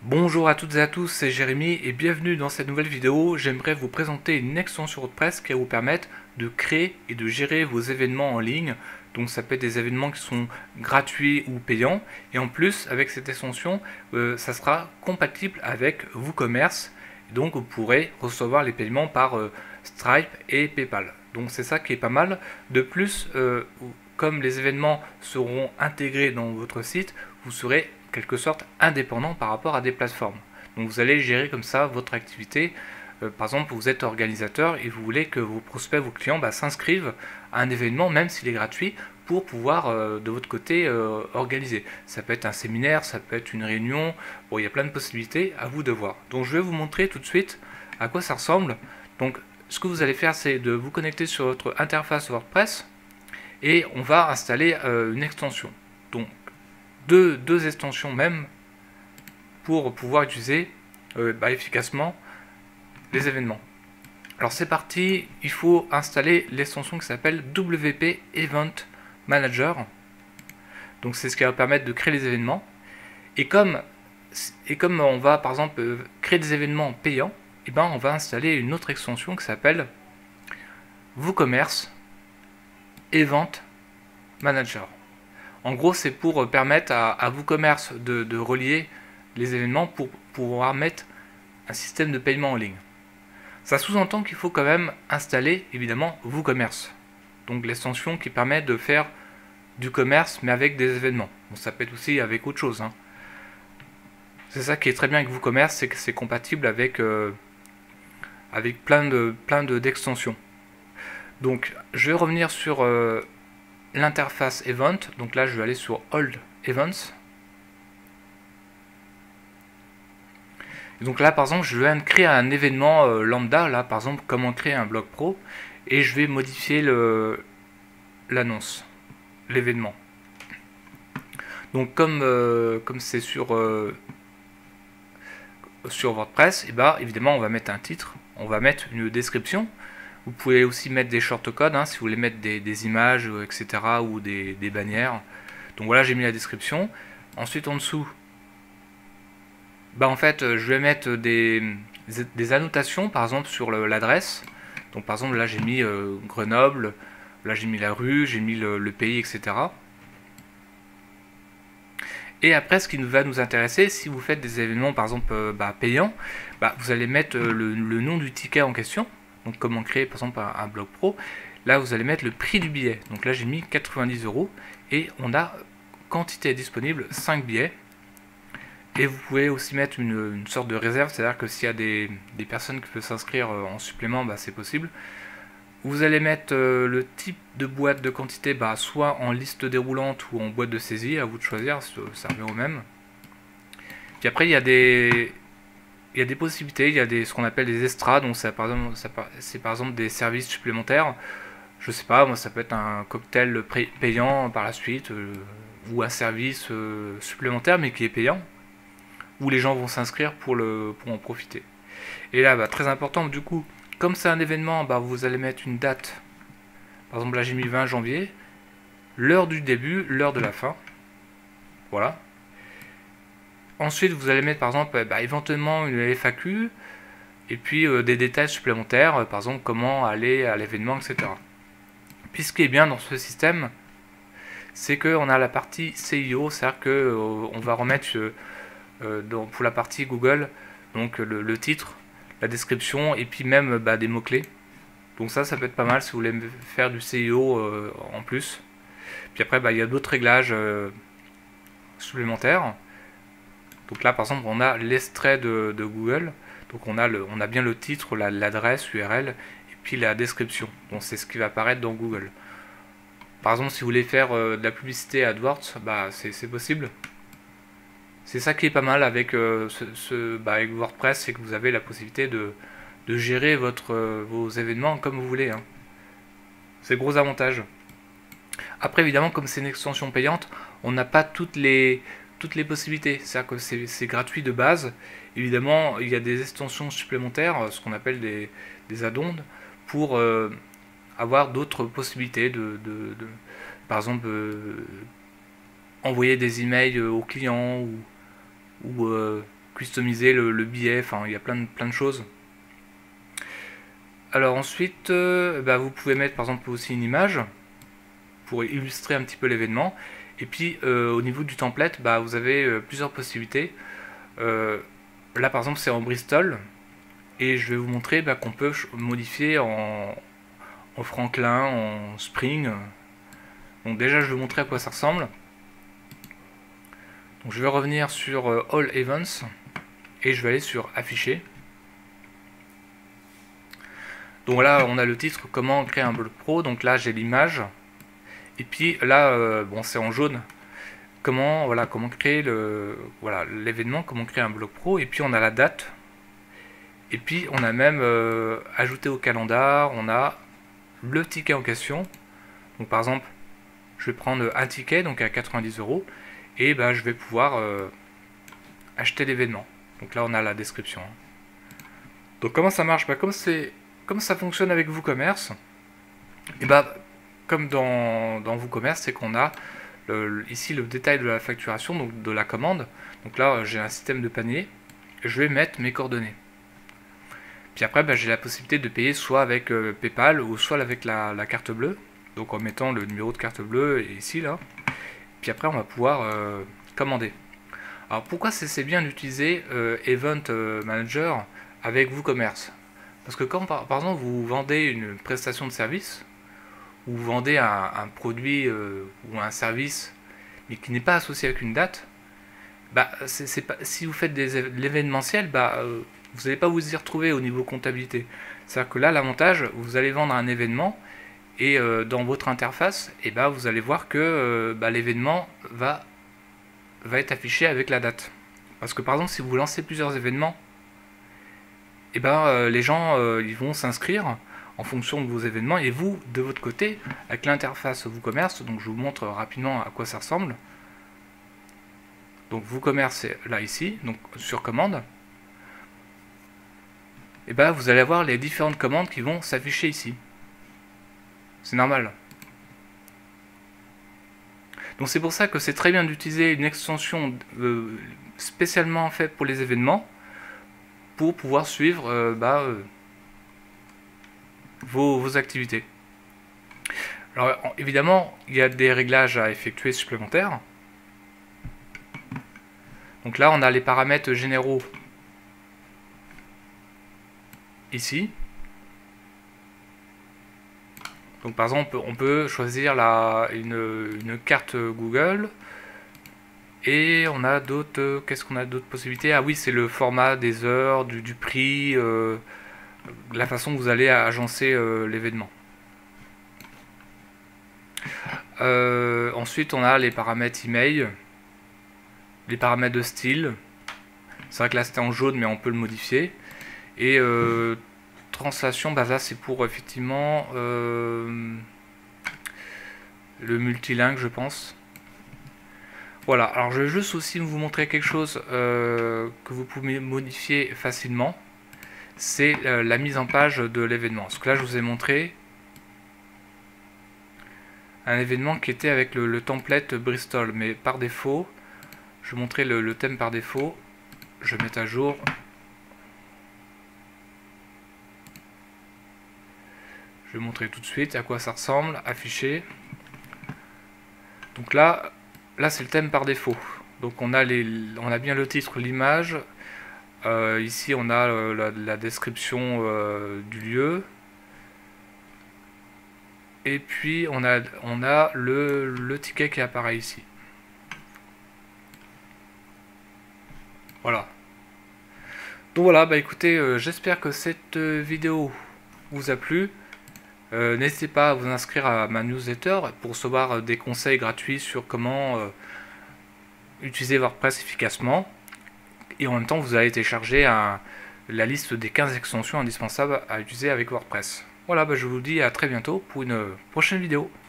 Bonjour à toutes et à tous, c'est Jérémy et bienvenue dans cette nouvelle vidéo. J'aimerais vous présenter une extension WordPress qui va vous permettre de créer et de gérer vos événements en ligne. Donc ça peut être des événements qui sont gratuits ou payants. Et en plus, avec cette extension, ça sera compatible avec WooCommerce. Donc vous pourrez recevoir les paiements par Stripe et PayPal. Donc c'est ça qui est pas mal. De plus, comme les événements seront intégrés dans votre site, vous serez quelque sorte indépendant par rapport à des plateformes. Donc vous allez gérer comme ça votre activité. Par exemple, vous êtes organisateur et vous voulez que vos prospects, vos clients s'inscrivent à un événement, même s'il est gratuit, pour pouvoir de votre côté organiser. Ça peut être un séminaire, ça peut être une réunion. Bon, il y a plein de possibilités, à vous de voir. Donc je vais vous montrer tout de suite à quoi ça ressemble. Donc ce que vous allez faire, c'est de vous connecter sur votre interface WordPress et on va installer une extension. Donc deux extensions même pour pouvoir utiliser efficacement les événements. Alors c'est parti, il faut installer l'extension qui s'appelle WP Event Manager. Donc c'est ce qui va permettre de créer les événements. Et comme on va par exemple créer des événements payants, et on va installer une autre extension qui s'appelle WooCommerce Event Manager. En gros, c'est pour permettre à WooCommerce de relier les événements pour pouvoir mettre un système de paiement en ligne. Ça sous-entend qu'il faut quand même installer évidemment WooCommerce. Donc l'extension qui permet de faire du commerce mais avec des événements. Bon, ça peut être aussi avec autre chose. C'est ça qui est très bien avec WooCommerce, c'est que c'est compatible avec plein d'extensions. Donc je vais revenir sur l'interface Event. Donc là je vais aller sur All Events. Et donc là par exemple je vais créer un événement lambda, là par exemple comment créer un blog pro, et je vais modifier l'annonce, l'événement. Donc comme c'est sur WordPress, et évidemment on va mettre un titre, on va mettre une description. Vous pouvez aussi mettre des shortcodes si vous voulez mettre des images, etc. ou des bannières. Donc voilà, j'ai mis la description. Ensuite en dessous, en fait je vais mettre des annotations par exemple sur l'adresse. Donc par exemple là j'ai mis Grenoble, là j'ai mis la rue, j'ai mis le pays, etc. Et après, ce qui va nous intéresser, si vous faites des événements par exemple payants, vous allez mettre le nom du ticket en question. Donc comment créer par exemple un blog pro. Là vous allez mettre le prix du billet. Donc là j'ai mis 90 € et on a quantité disponible 5 billets. Et vous pouvez aussi mettre une sorte de réserve, c'est-à-dire que s'il y a des personnes qui peuvent s'inscrire en supplément, c'est possible. Vous allez mettre le type de boîte de quantité, soit en liste déroulante ou en boîte de saisie, à vous de choisir, ça revient au même. Puis après il y a des possibilités, il y a ce qu'on appelle des extras, donc c'est par exemple des services supplémentaires. Je sais pas, moi ça peut être un cocktail payant par la suite, ou un service supplémentaire mais qui est payant, où les gens vont s'inscrire pour en profiter. Et là, très important, du coup, comme c'est un événement, vous allez mettre une date. Par exemple là j'ai mis 20 janvier, l'heure du début, l'heure de la fin. Voilà. Ensuite, vous allez mettre par exemple éventuellement une FAQ et puis des détails supplémentaires, par exemple comment aller à l'événement, etc. Puis ce qui est bien dans ce système, c'est qu'on a la partie SEO, c'est-à-dire qu'on va remettre pour la partie Google donc le titre, la description et puis même des mots-clés. Donc ça peut être pas mal si vous voulez faire du SEO en plus. Puis après, il y a d'autres réglages supplémentaires. Donc là par exemple on a l'extrait de Google, donc on a bien le titre, l'adresse URL et puis la description, donc c'est ce qui va apparaître dans Google. Par exemple si vous voulez faire de la publicité AdWords, c'est possible. C'est ça qui est pas mal avec, avec WordPress, c'est que vous avez la possibilité de gérer vos événements comme vous voulez. C'est le gros avantage. Après évidemment comme c'est une extension payante, on n'a pas toutes les possibilités, c'est-à-dire que c'est gratuit de base. Évidemment, il y a des extensions supplémentaires, ce qu'on appelle des add-ons, pour avoir d'autres possibilités par exemple, envoyer des emails aux clients ou customiser le billet, enfin il y a plein de choses. Alors ensuite, vous pouvez mettre par exemple aussi une image pour illustrer un petit peu l'événement. Et puis au niveau du template, vous avez plusieurs possibilités. Là par exemple c'est en Bristol, et je vais vous montrer qu'on peut modifier en Franklin, en Spring. Donc déjà je vais vous montrer à quoi ça ressemble. Donc je vais revenir sur All Events et je vais aller sur Afficher. Donc là on a le titre comment créer un blog pro. Donc là j'ai l'image, et puis là bon c'est en jaune. Comment créer l'événement, comment créer un blog pro, et puis on a la date, et puis on a même ajouté au calendar, on a le ticket en question. Donc par exemple je vais prendre un ticket donc à 90 €, et je vais pouvoir acheter l'événement. Donc là on a la description. Donc comment ça marche, comme ça fonctionne avec WooCommerce, et comme dans WooCommerce, c'est qu'on a ici le détail de la facturation, donc de la commande. Donc là j'ai un système de panier, je vais mettre mes coordonnées. Puis après j'ai la possibilité de payer soit avec PayPal ou soit avec la carte bleue, donc en mettant le numéro de carte bleue ici là. Puis après on va pouvoir commander. Alors pourquoi c'est bien d'utiliser Event Manager avec WooCommerce? Parce que quand par exemple vous vendez une prestation de service, ou vous vendez un produit ou un service mais qui n'est pas associé avec une date, si vous faites de l'événementiel, vous n'allez pas vous y retrouver au niveau comptabilité. C'est-à-dire que là l'avantage, vous allez vendre un événement, et dans votre interface, vous allez voir que l'événement va être affiché avec la date. Parce que par exemple si vous lancez plusieurs événements, les gens ils vont s'inscrire en fonction de vos événements, et vous de votre côté avec l'interface WooCommerce, donc je vous montre rapidement à quoi ça ressemble. Donc WooCommerce c'est là ici, donc sur commande, vous allez avoir les différentes commandes qui vont s'afficher ici. C'est normal. Donc c'est pour ça que c'est très bien d'utiliser une extension spécialement faite pour les événements, pour pouvoir suivre vos activités. Alors évidemment, il y a des réglages à effectuer supplémentaires. Donc là, on a les paramètres généraux ici. Donc par exemple, on peut choisir une carte Google. Et on a d'autres, qu'est-ce qu'on a d'autres possibilités? Ah oui, c'est le format des heures, du prix, la façon que vous allez agencer l'événement. Ensuite, on a les paramètres email, les paramètres de style. C'est vrai que là c'était en jaune, mais on peut le modifier. Et translation, là c'est pour effectivement le multilingue, je pense. Voilà, alors je vais juste aussi vous montrer quelque chose que vous pouvez modifier facilement. C'est la mise en page de l'événement. Parce que là je vous ai montré un événement qui était avec le template Bristol, mais par défaut, je vais montrer le thème par défaut. Je vais mettre à jour. Je vais montrer tout de suite à quoi ça ressemble, afficher. Donc là c'est le thème par défaut. Donc on a bien le titre, l'image. Ici on a la description du lieu. Et puis on a le ticket qui apparaît ici. Voilà. Donc voilà, écoutez, j'espère que cette vidéo vous a plu. N'hésitez pas à vous inscrire à ma newsletter pour recevoir des conseils gratuits sur comment utiliser WordPress efficacement. Et en même temps, vous allez télécharger la liste des 15 extensions indispensables à utiliser avec WordPress. Voilà, je vous dis à très bientôt pour une prochaine vidéo.